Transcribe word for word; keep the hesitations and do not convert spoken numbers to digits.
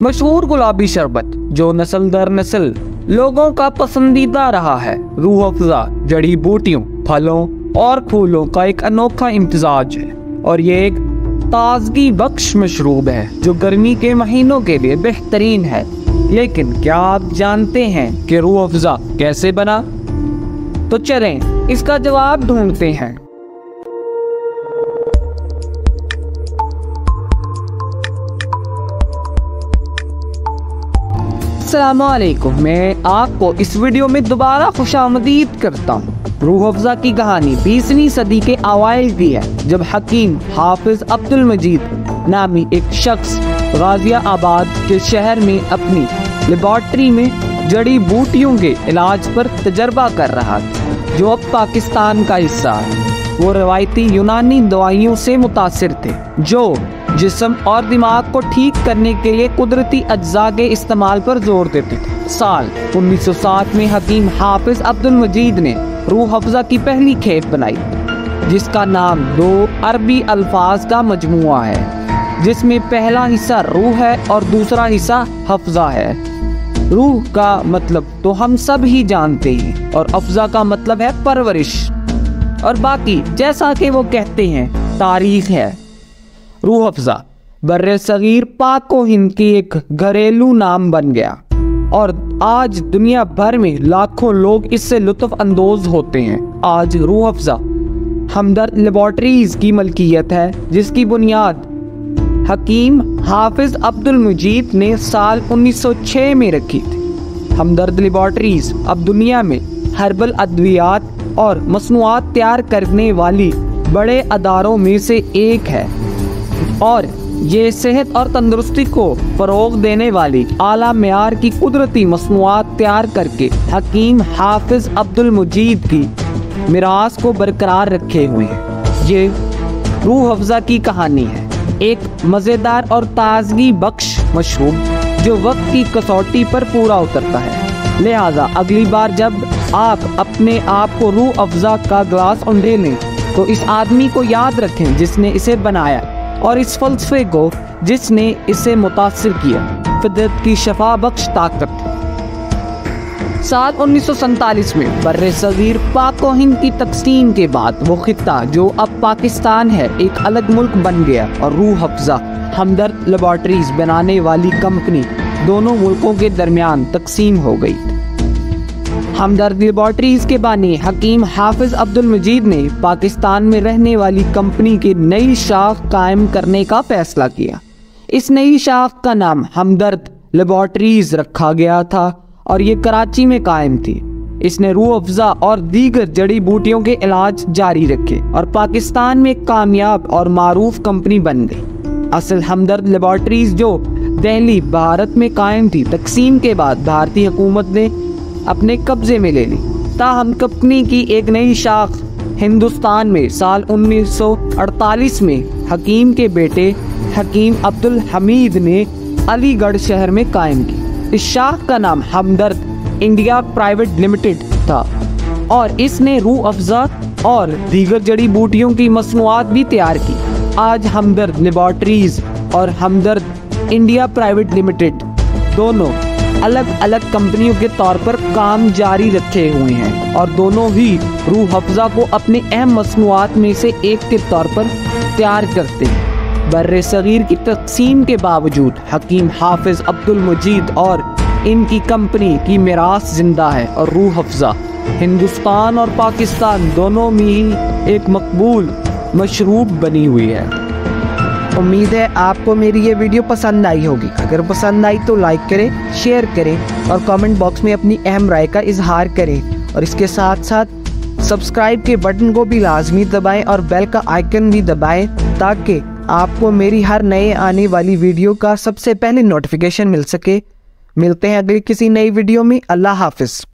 मशहूर गुलाबी शरबत जो नस्ल दर नस्ल लोगों का पसंदीदा रहा है। रूह अफ़ज़ा जड़ी बूटियों, फलों और फूलों का एक अनोखा इम्तिजाज है और ये एक ताजगी बख्श मशरूब है जो गर्मी के महीनों के लिए बेहतरीन है। लेकिन क्या आप जानते हैं कि रूह अफ़ज़ा कैसे बना? तो चलें इसका जवाब ढूंढते हैं। अस्सलामुअलैकुम, मैं आपको इस वीडियो में दोबारा खुशामदीद करता हूँ। रूह अफ़ज़ा की कहानी बीसवीं सदी के अवाइल की है, जब हकीम हाफिज अब्दुल मजीद नामी एक शख्स गाजियाबाद के शहर में अपनी लेबॉर्ट्री में जड़ी बूटियों के इलाज पर तजर्बा कर रहा था, जो अब पाकिस्तान का हिस्सा है। वो रवायती यूनानी दवाइयों से मुतासिर थे जो जिस्म और दिमाग को ठीक करने के लिए कुदरती अज्जा के इस्तेमाल पर जोर देते थे। साल उन्नीस सौ सात में हकीम हाफिज अब्दुल मजीद ने रूह अफ़ज़ा की पहली खेप बनाई, जिसका नाम दो अरबी अल्फाज का मजमुआ है, जिसमें पहला हिस्सा रूह है और दूसरा हिस्सा हफ़ज़ा है। रूह का मतलब तो हम सब ही जानते हैं और अफ़ज़ा का मतलब है परवरिश, और बाकी जैसा कि वो कहते हैं तारीख है। रूह अफ़ज़ा बर्रे सगीर पाक व हिंद की एक घरेलू नाम बन गया और आज दुनिया भर में लाखों लोग इससे लुत्फ़ अंदोज होते हैं। आज रूह अफ़ज़ा हमदर्द लेबॉर्ट्रीज़ की मलकियत है, जिसकी बुनियाद हकीम हाफिज अब्दुल मजीद ने साल उन्नीस सौ छह में रखी थी। हमदर्द लेबॉर्ट्रीज़ अब दुनिया में हर्बल अद्वियात और मसनूआत तैयार करने वाली बड़े अदारों में से एक है और ये सेहत और तंदुरुस्ती को फ़रोग़ देने वाली आला मेयार की कुदरती मसनूआत तैयार करके हकीम हाफिज अब्दुल मजीद की मिरास को बरकरार रखे हुए है। ये रूह अफ़ज़ा की कहानी है, एक मज़ेदार और ताजगी बख्श मशरूब जो वक्त की कसौटी पर पूरा उतरता है। लिहाजा अगली बार जब आप अपने आप को रूह अफ़ज़ा का ग्लास उंडेलें तो इस आदमी को याद रखें जिसने इसे बनाया और इस फ़लसफ़े को जिसने इसे मुतासिर किया। फितरत की शफा बख्श ताकत। साल उन्नीस सौ सैंतालीस में बर्रे सगीर पाक व हिंद की तकसीम के बाद वो खित्ता जो अब पाकिस्तान है एक अलग मुल्क बन गया और रूह अफ़ज़ा हमदर्द लेबॉर्ट्रीज़ बनाने वाली कंपनी दोनों मुल्कों के दरमियान तकसीम हो गई। हमदर्द लेबॉर्ट्रीज़ के बानी हकीम हाफिज अब्दुल मजीद ने पाकिस्तान में रहने वाली कंपनी की नई शाख कायम करने का फैसला किया। इस नई शाख का नाम हमदर्द लेबॉर्ट्रीज़ रखा गया था और ये कराची में कायम थी। इसने रूह अफ़ज़ा और दीगर जड़ी बूटियों के इलाज जारी रखे और पाकिस्तान में एक कामयाब और मारूफ कंपनी बन गई। असल हमदर्द लेबॉर्ट्रीज़ जो दिल्ली भारत में कायम थी, तकसीम के बाद भारतीय हुकूमत ने अपने कब्जे में ले ली। ताहम कंपनी की एक नई शाख हिंदुस्तान में साल उन्नीस सौ अड़तालीस में हकीम के बेटे हकीम अब्दुल हमीद ने अलीगढ़ शहर में कायम की। इस शाख का नाम हमदर्द इंडिया प्राइवेट लिमिटेड था और इसने रूह अफ़ज़ा और दीगर जड़ी बूटियों की मसनूआत भी तैयार की। आज हमदर्द लेबॉर्ट्रीज़ और हमदर्द इंडिया प्राइवेट लिमिटेड दोनों अलग अलग कंपनियों के तौर पर काम जारी रखे हुए हैं और दोनों ही रूह अफ़ज़ा को अपने अहम मसनूआत में से एक के तौर पर तैयार करते हैं। बर्रे सगीर की तकसीम के बावजूद हकीम हाफिज अब्दुल मजीद और इनकी कंपनी की मिरास जिंदा है और रूह अफ़ज़ा हिंदुस्तान और पाकिस्तान दोनों में ही एक मकबूल मशरूब बनी हुई है। उम्मीद है आपको मेरी ये वीडियो पसंद आई होगी। अगर पसंद आई तो लाइक करें, शेयर करें और कमेंट बॉक्स में अपनी अहम राय का इजहार करें और इसके साथ साथ सब्सक्राइब के बटन को भी लाजमी दबाएं और बेल का आइकन भी दबाएं ताकि आपको मेरी हर नए आने वाली वीडियो का सबसे पहले नोटिफिकेशन मिल सके। मिलते हैं अगली किसी नई वीडियो में। अल्लाह हाफिज़।